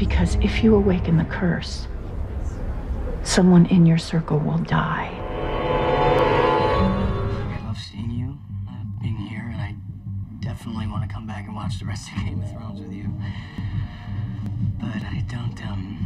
Because if you awaken the curse, someone in your circle will die. I love seeing you, being here, and I definitely want to come back and watch the rest of Game of Thrones with you. But I don't